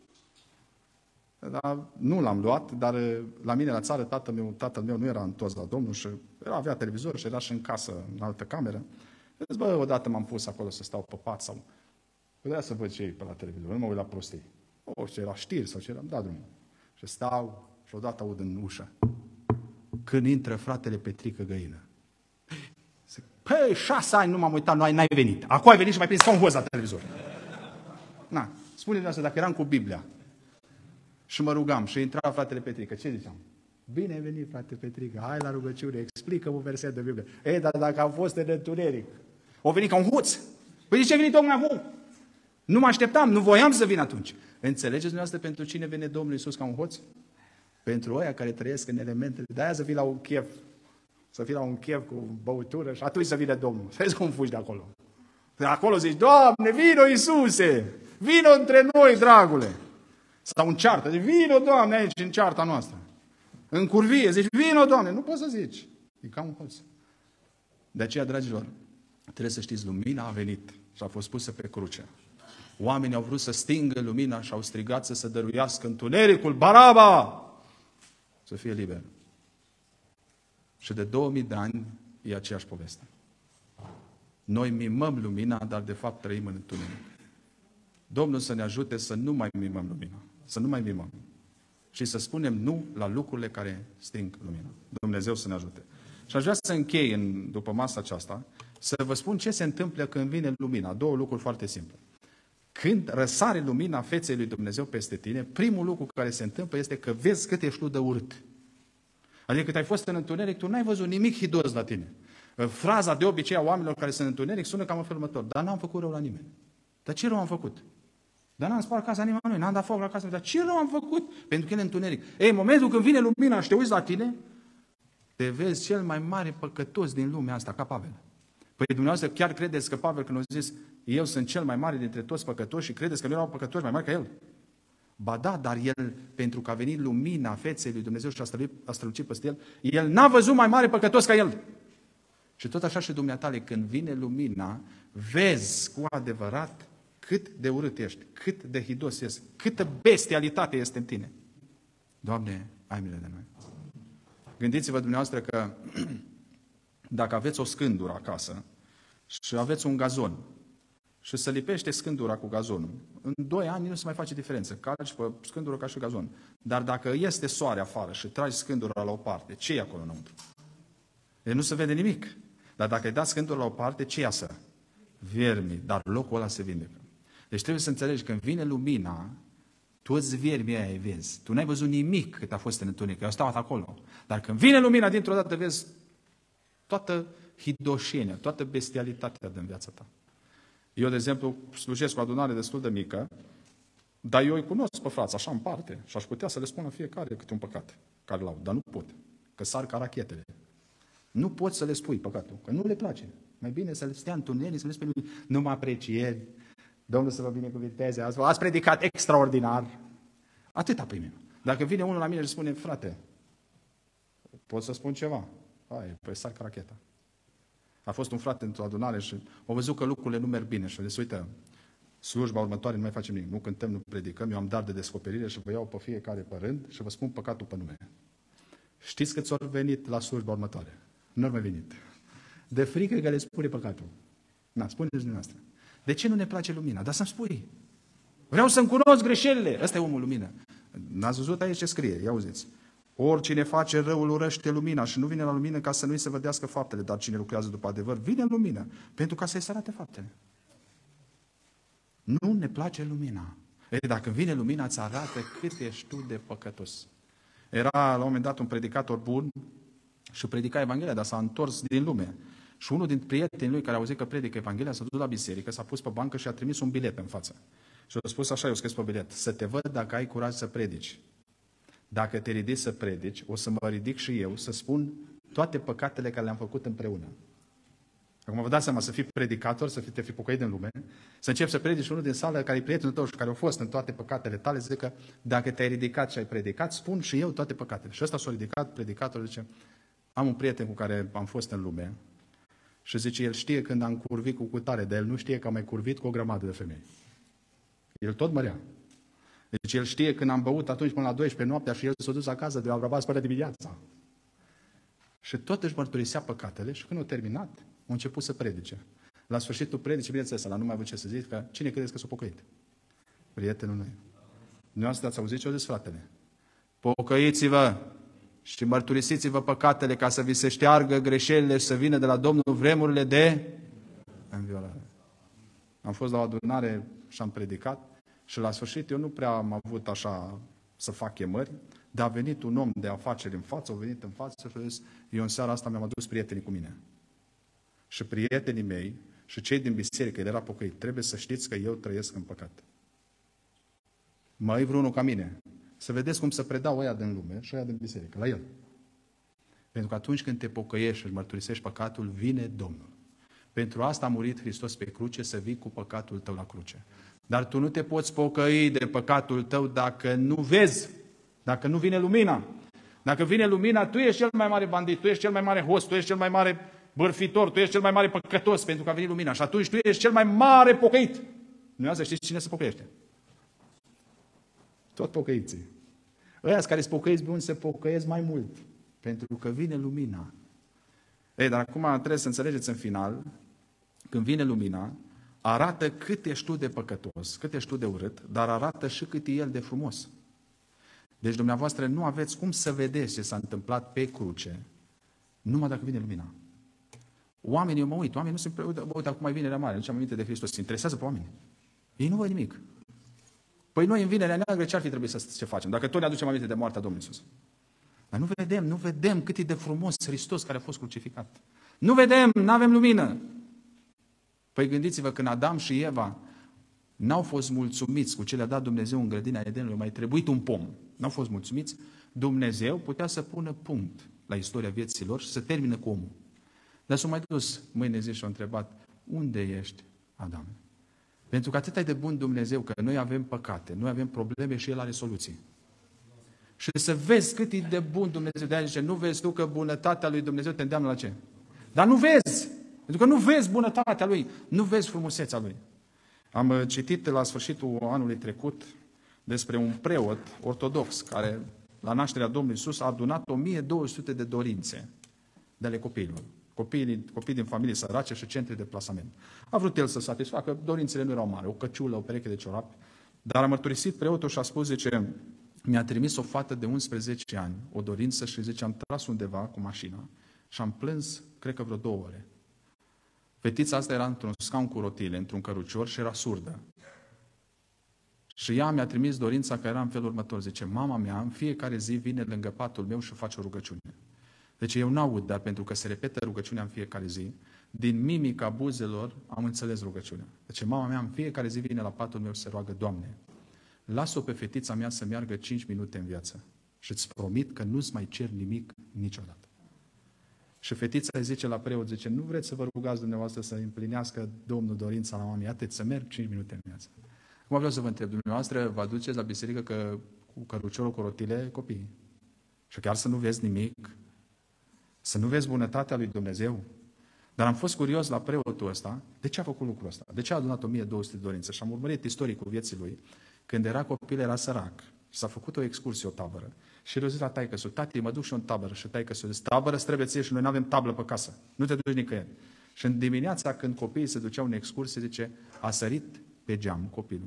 Dar nu l-am luat, dar la mine la țară tatăl meu, tatăl meu nu era întors la Domnul și era, avea televizor și era și în casă, în altă cameră. Deci, bă, odată m-am pus acolo să stau pe pat sau... Puteam să văd ce e pe la televizor, nu mă uit la prostii. O, ce era știri sau ce era, da drumul. Și stau și odată aud în ușă. Când intră fratele Petrică Găină. Zic, păi, șase ani nu m-am uitat, nu ai, n-ai venit. Acum ai venit și m-ai prins ca un hoț la televizor. Na, spune-mi asta, dacă eram cu Biblia și mă rugam și intra fratele Petrică, ce ziceam? Bine ai venit, frate Petrică, hai la rugăciune, explică-mă un verset de Biblie. Ei, dar dacă am fost în întuneric, o venit ca un hoț. Păi de ce a venit tocmai acum? Nu mă așteptam, nu voiam să vin atunci. Înțelegeți dumneavoastră pentru cine vine Domnul Iisus ca un hoț? Pentru ăia care trăiesc în elementele. De aia să fii la un chef. Să fii la un chef cu băutură și atunci să vină Domnul. Să vezi cum fugi de acolo. De acolo zici, Doamne, vino Iisuse! Vino între noi, dragule! Sau în ceartă. Zici, vino, Doamne, aici, în cearta noastră. În curvie, zici, vino, Doamne. Nu poți să zici. E ca un hoț. De aceea, dragilor, trebuie să știți, lumina a venit și a fost pusă pe cruce. Oamenii au vrut să stingă lumina și au strigat să se dăruiască întunericul, Baraba! Să fie liber. Și de două mii de ani e aceeași poveste. Noi mimăm lumina, dar de fapt trăim în întuneric. Domnul să ne ajute să nu mai mimăm lumina. Să nu mai mimăm. Și să spunem nu la lucrurile care sting lumina. Dumnezeu să ne ajute. Și aș vrea să închei în, după masa aceasta, să vă spun ce se întâmplă când vine lumina. Două lucruri foarte simple. Când răsare lumina feței lui Dumnezeu peste tine, primul lucru care se întâmplă este că vezi cât ești tu de urât. Adică cât ai fost în întuneric, tu n-ai văzut nimic hidos la tine. Fraza de obicei a oamenilor care sunt în întuneric sună cam în felul următor. Dar n-am făcut rău la nimeni. Dar ce rău am făcut? Dar n-am spart casa nimănui, n-am dat foc la casa. Dar ce rău am făcut? Pentru că e în întuneric. Ei, în momentul când vine lumina și te uiți la tine, te vezi cel mai mare păcătos din lumea asta, ca Pavel. Păi dumneavoastră chiar credeți că Pavel, când a zis, eu sunt cel mai mare dintre toți păcătoși și credeți că nu erau păcătoși mai mari ca el? Ba da, dar el, pentru că a venit lumina feței lui Dumnezeu și a strălucit, a strălucit peste el, el n-a văzut mai mare păcătos ca el. Și tot așa și dumneatale, când vine lumina, vezi cu adevărat cât de urât ești, cât de hidos ești, câtă bestialitate este în tine. Doamne, ai milă de noi. Gândiți-vă dumneavoastră că dacă aveți o scândură acasă și aveți un gazon și se lipește scândura cu gazonul, în doi ani nu se mai face diferență. Calci pe scândură ca și gazon. Dar dacă este soare afară și tragi scândura la o parte, ce e acolo înăuntru? E, nu se vede nimic. Dar dacă ai dat scândura la o parte, ce iasă? Viermi. Dar locul ăla se vindecă. Deci trebuie să înțelegi, când vine lumina, toți viermii aia îi vezi. Tu n-ai văzut nimic cât a fost în întuneric. Eu stau acolo. Dar când vine lumina, dintr-o dată vezi toată hidoșenia, toată bestialitatea din viața ta. Eu, de exemplu, slujesc cu o adunare destul de mică, dar eu îi cunosc pe frați, așa în parte, și aș putea să le spun la fiecare câte un păcat care l-au, dar nu pot, că sar ca rachetele. Nu poți să le spui păcatul, că nu le place. Mai bine să le stea întuneric, să le spui, nu mă apreciezi, Domnul să vă binecuvinteze, ați, ați predicat extraordinar. Atâta primim. Dacă vine unul la mine și spune, frate, pot să spun ceva? Hai, păi sar ca racheta. A fost un frate într-o adunare și a văzut că lucrurile nu merg bine și a zis, uite, slujba următoare nu mai facem nimic, nu cântăm, nu predicăm, eu am dar de descoperire și vă iau pe fiecare pe rând și vă spun păcatul pe nume. Știți că ți-au venit la slujba următoare? Nu au mai venit. De frică că le spune păcatul. Na, spuneți dumneavoastră. De ce nu ne place lumina? Dar să-mi spui. Vreau să-mi cunosc greșelile. Ăsta e omul lumină. N-ați văzut aici ce scrie? Ia auziți. Oricine face răul urăște lumina și nu vine la lumină ca să nu-i se vădească faptele, dar cine lucrează după adevăr vine în lumină pentru ca să-i se arate faptele. Nu ne place lumina. Ei, dacă vine lumina, îți arată cât ești tu de păcătos. Era la un moment dat un predicator bun și predica Evanghelia, dar s-a întors din lume. Și unul din prietenii lui care a auzit că predică Evanghelia s-a dus la biserică, s-a pus pe bancă și a trimis un bilet în față. Și a spus așa, eu scris pe bilet, să te văd dacă ai curaj să predici. Dacă te ridici să predici, o să mă ridic și eu să spun toate păcatele care le-am făcut împreună. Acum vă dați seama, să fii predicator, să fii, te fi pocăit în lume, să începi să predici unul din sală care e prietenul tău și care a fost în toate păcatele tale, zice că dacă te-ai ridicat și ai predicat, spun și eu toate păcatele. Și ăsta s-a ridicat, predicatorul zice, am un prieten cu care am fost în lume și zice, el știe când am curvit cu cutare, dar el nu știe că am mai curvit cu o grămadă de femei. El tot mărea. Deci el știe când am băut atunci până la douăsprezece noaptea și el s-a dus acasă de la rămas până dimineața. Și tot își mărturisea păcatele și când a terminat, a început să predice. La sfârșitul predicii, bineînțeles, la nu mai avut ce să zic, că cine credeți că s-a pocăit? Prietenul meu. Dumneavoastră ați auzit ce au zis fratele? Pocăiți-vă și mărturisiți-vă păcatele ca să vi se șteargă greșelile și să vină de la Domnul vremurile de înviorare. Am fost la o adunare și am predicat și la sfârșit eu nu prea am avut așa să fac chemări, dar a venit un om de afaceri în față, a venit în față și a zis, eu în seara asta mi-am adus prietenii cu mine. Și prietenii mei și cei din biserică, el era pocăit, trebuie să știți că eu trăiesc în păcat. Mai vreunul ca mine. Să vedeți cum se predau ăia din lume și ăia din biserică, la el. Pentru că atunci când te pocăiești și își mărturisești păcatul, vine Domnul. Pentru asta a murit Hristos pe cruce, să vii cu păcatul tău la cruce. Dar tu nu te poți pocăi de păcatul tău dacă nu vezi, dacă nu vine lumina. Dacă vine lumina, tu ești cel mai mare bandit, tu ești cel mai mare host, tu ești cel mai mare bârfitor, tu ești cel mai mare păcătos pentru că a venit lumina. Și atunci tu ești cel mai mare pocăit. Nu să știți cine se pocăiește? Tot pocăiții. Ăia care se pocăiți buni se pocăiesc mai mult. Pentru că vine lumina. Ei, dar acum trebuie să înțelegeți în final, când vine lumina, arată cât ești tu de păcătos, cât ești tu de urât, dar arată și cât e el de frumos. Deci dumneavoastră nu aveți cum să vedeți ce s-a întâmplat pe cruce, numai dacă vine lumina. Oamenii, eu mă uit, oamenii nu se uită, uite, acum mai vine mare, nu ce am aminte de Hristos, se interesează pe oameni. Ei nu văd nimic. Păi noi în vinerea neagră ce ar fi trebuit să ce facem? Dacă tot ne aducem aminte de moartea Domnului Iisus. Dar nu vedem, nu vedem cât e de frumos Hristos care a fost crucificat. Nu vedem, nu avem lumină. Păi gândiți-vă, când Adam și Eva n-au fost mulțumiți cu ce le-a dat Dumnezeu în grădina Edenului, mai trebuit un pom. N-au fost mulțumiți, Dumnezeu putea să pună punct la istoria vieții lor și să termină cu omul. Dar s-a mai dus mâine zi și a întrebat, unde ești, Adam? Pentru că atât e de bun Dumnezeu că noi avem păcate, noi avem probleme și El are soluții. Și să vezi cât e de bun Dumnezeu. De-aia zice, nu vezi tu că bunătatea lui Dumnezeu te îndeamnă la ce? Dar nu vezi! Pentru că nu vezi bunătatea Lui, nu vezi frumusețea Lui. Am citit la sfârșitul anului trecut despre un preot ortodox care la nașterea Domnului Iisus a adunat o mie două sute de dorințe de ale copiilor. Copiii, copii din familii sărace și centre de plasament. A vrut el să satisfacă, dorințele nu erau mari, o căciulă, o pereche de ciorapi, dar a mărturisit preotul și a spus, zice, mi-a trimis o fată de unsprezece ani, o dorință și zice, am tras undeva cu mașina și am plâns, cred că vreo două ore. Fetița asta era într-un scaun cu rotile, într-un cărucior și era surdă. Și ea mi-a trimis dorința că era în felul următor. Zice, mama mea în fiecare zi vine lângă patul meu și face o rugăciune. Deci eu n-aud, dar pentru că se repetă rugăciunea în fiecare zi, din mimica buzelor am înțeles rugăciunea. Deci mama mea în fiecare zi vine la patul meu și se roagă, Doamne, lasă-o pe fetița mea să meargă cinci minute în viață și îți promit că nu-ți mai cer nimic niciodată. Și fetița îi zice la preot, zice, nu vreți să vă rugați dumneavoastră să împlinească Domnul dorința la mamei, atât, să merg cinci minute în viață. Acum vreau să vă întreb, dumneavoastră vă aduceți la biserică că, cu căruciorul, cu rotile, copiii. Și chiar să nu vezi nimic, să nu vezi bunătatea lui Dumnezeu. Dar am fost curios la preotul ăsta, de ce a făcut lucrul ăsta? De ce a adunat o mie două sute de dorințe? Și am urmărit istoricul vieții lui. Când era copil, era sărac. Și s-a făcut o excursie, o tabără. Și el a zis la taică-su, tati, mă duc și eu în tabără. Și taică-su a zis, tabără trebuie ție și noi nu avem tablă pe casă. Nu te duci nicăieri. Și în dimineața, când copiii se duceau în excursie, zice, a sărit pe geam copilul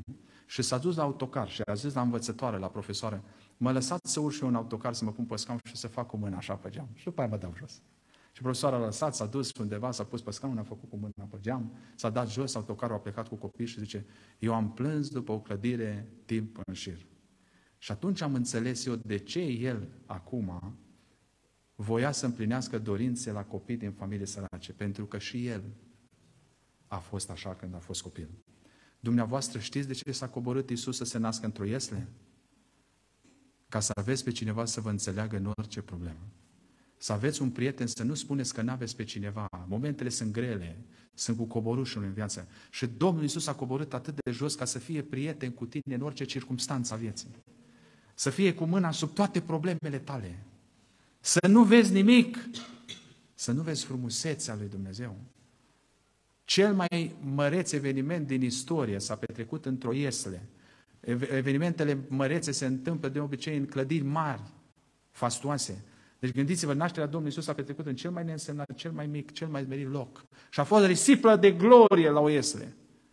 Și s-a dus la autocar și a zis la învățătoare, la profesoară, mă lăsați să urc și eu în autocar, să mă pun pe scaun și să fac cu mâna așa pe geam. Și după aia mă dau jos. Și profesoara a lăsat, s-a dus undeva, s-a pus pe scaun, a făcut cu mâna pe geam, s-a dat jos, autocarul a plecat cu copii și zice, eu am plâns după o clădire timp în șir. Și atunci am înțeles eu de ce el acum voia să împlinească dorințe la copii din familie sărace, pentru că și el a fost așa când a fost copil. Dumneavoastră știți de ce s-a coborât Iisus să se nască într-o iesle? Ca să aveți pe cineva să vă înțeleagă în orice problemă. Să aveți un prieten, să nu spuneți că n-aveți pe cineva. Momentele sunt grele, sunt cu coborușul în viață. Și Domnul Iisus a coborât atât de jos ca să fie prieten cu tine în orice circumstanță a vieții. Să fie cu mâna sub toate problemele tale. Să nu vezi nimic. Să nu vezi frumusețea lui Dumnezeu. Cel mai măreț eveniment din istorie s-a petrecut într-o iesle. Evenimentele mărețe se întâmplă de obicei în clădiri mari, fastoase. Deci gândiți-vă, nașterea Domnului Iisus s-a petrecut în cel mai neînsemnat, cel mai mic, cel mai merit loc. Și a fost risiplă de glorie la o iesle.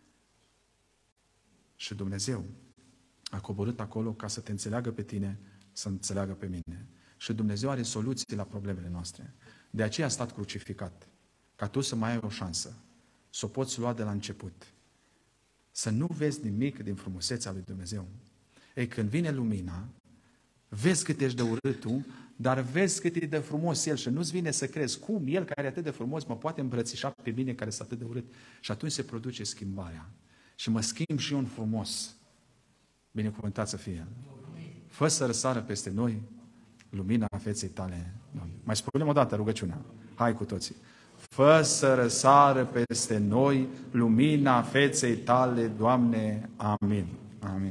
Și Dumnezeu a coborât acolo ca să te înțeleagă pe tine, să înțeleagă pe mine. Și Dumnezeu are soluții la problemele noastre. De aceea a stat crucificat. Ca tu să mai ai o șansă. Să o poți lua de la început. Să nu vezi nimic din frumusețea lui Dumnezeu. Ei, când vine lumina, vezi cât ești de urât tu, dar vezi cât e de frumos El și nu-ți vine să crezi cum El care e atât de frumos mă poate îmbrățișa pe mine care sunt atât de urât. Și atunci se produce schimbarea. Și mă schimb și eu în frumos. Binecuvântat să fie El. Fă să răsară peste noi lumina feței tale. Mai spunem o dată rugăciunea. Hai cu toții. Fă să răsară peste noi lumina feței tale, Doamne. Amin. Amin.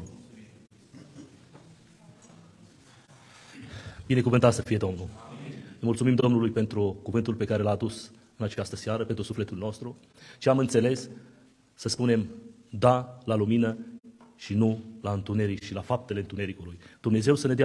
Binecuvântat să fie Domnul. Îi mulțumim Domnului pentru cuvântul pe care l-a adus în această seară, pentru sufletul nostru. Și am înțeles să spunem da la lumină și nu la întuneric și la faptele întunericului. Dumnezeu să ne dea